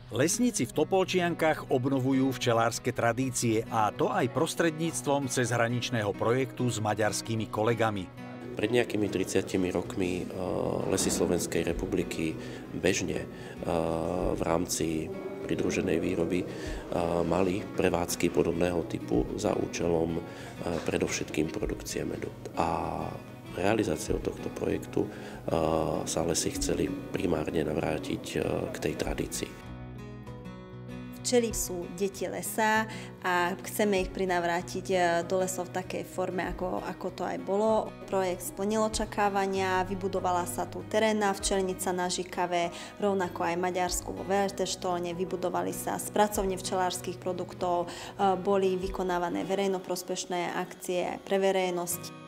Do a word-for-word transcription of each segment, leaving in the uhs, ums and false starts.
Lesníci v Topolčiankach obnovujú včelárske tradície, a to aj prostredníctvom cezhraničného projektu s maďarskými kolegami. Pred nejakými tridsiatimi rokmi Lesy Slovenskej republiky bežne v rámci pridruženej výroby mali prevádzky podobného typu za účelom predovšetkým produkcie medu. A realizáciou tohto projektu sa lesy chceli primárne navrátiť k tej tradícii. Včely sú deti lesa a chceme ich prinavrátiť do lesov v takej forme, ako, ako to aj bolo. Projekt splnil očakávania, vybudovala sa tu terénna včelnica na Žikave, rovnako aj Maďarsku vo Velerteštolne, vybudovali sa spracovne včelárskych produktov, boli vykonávané verejnoprospešné akcie aj pre verejnosť.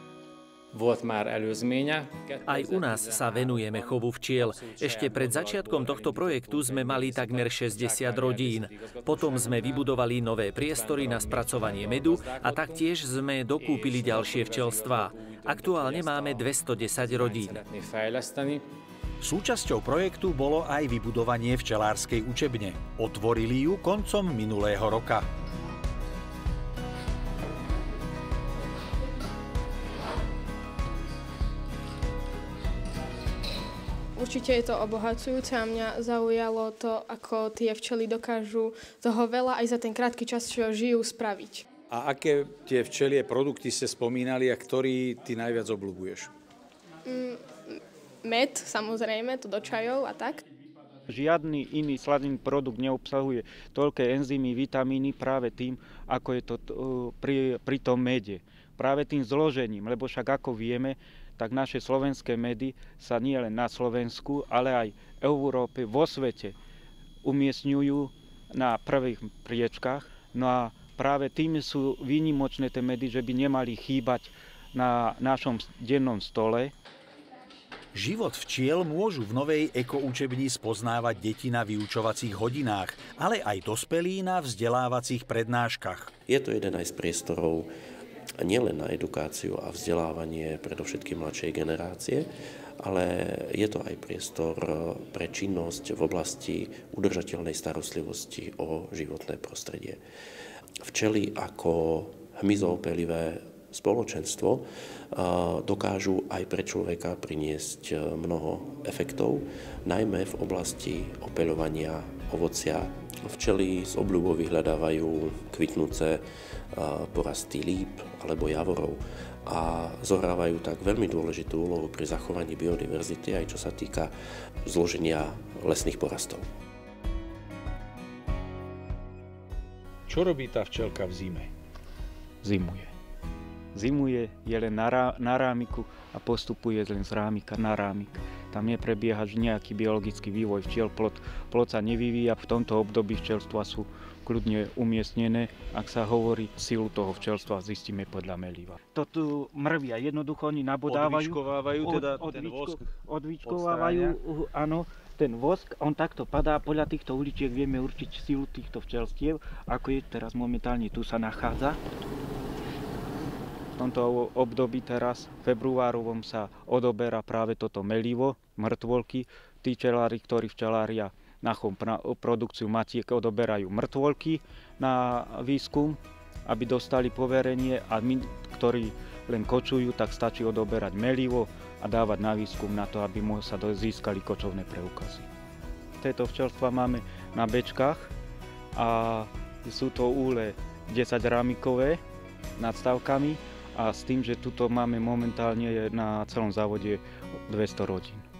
Aj u nás sa venujeme chovu včiel. Ešte pred začiatkom tohto projektu sme mali takmer šesťdesiat rodín. Potom sme vybudovali nové priestory na spracovanie medu a taktiež sme dokúpili ďalšie včelstvá. Aktuálne máme dvestodesať rodín. Súčasťou projektu bolo aj vybudovanie včelárskej učebne. Otvorili ju koncom minulého roka. Určite je to obohacujúce a mňa zaujalo to, ako tie včely dokážu toho veľa aj za ten krátky čas, čo žijú, spraviť. A aké tie včelie produkty ste spomínali a ktorý ty najviac obľúbuješ? Mm, med, samozrejme, to do čajov a tak. Žiadny iný sladný produkt neobsahuje toľké enzymy, vitamíny práve tým, ako je to pri, pri tom mede. Práve tým zložením, lebo však ako vieme, tak naše slovenské medy sa nie len na Slovensku, ale aj v Európe, vo svete umiestňujú na prvých priečkách. No a práve tým sú výnimočné tie medy, že by nemali chýbať na našom dennom stole. Život včiel môžu v novej ekoučebni spoznávať deti na vyučovacích hodinách, ale aj dospelí na vzdelávacích prednáškach. Je to jeden aj z priestorov nielen na edukáciu a vzdelávanie predovšetkým mladšej generácie, ale je to aj priestor pre činnosť v oblasti udržateľnej starostlivosti o životné prostredie. Včely ako hmyzoopelivé spoločenstvo dokážu aj pre človeka priniesť mnoho efektov, najmä v oblasti opeľovania ovocia. Včely z obľubou vyhľadávajú kvitnúce porasty líp alebo javorov a zohrávajú tak veľmi dôležitú úlohu pri zachovaní biodiverzity, aj čo sa týka zloženia lesných porastov. Čo robí tá včelka v zime? Zimuje. Zimuje, je len na, rá, na rámiku a postupuje len z rámika na rámik. Tam neprebieha nejaký biologický vývoj včiel, plod, plod sa nevyvíja. V tomto období včelstva sú kľudne umiestnené. Ak sa hovorí silu toho včelstva, zistíme podľa meliva. To tu mrvia, jednoducho oni nabodávajú. Odvyčkovávajú teda od, ten vosk. Odvyčkovávajú, áno, ten vosk, on takto padá. Podľa týchto uličiek vieme určiť silu týchto včelstiev, ako je teraz momentálne tu sa nachádza. V tomto období teraz, februárovom, sa odoberá práve toto melivo, mŕtvolky. Tí včelári, ktorí včelária na chov produkciu matiek, odoberajú mŕtvolky na výskum, aby dostali poverenie, a my, ktorí len kočujú, tak stačí odoberať melivo a dávať na výskum na to, aby sa získali kočovné preukazy. Tieto včelstva máme na bečkách a sú to úle desaťrámikové nad stavkami, a s tým, že tuto máme momentálne na celom závode dvesto rodín.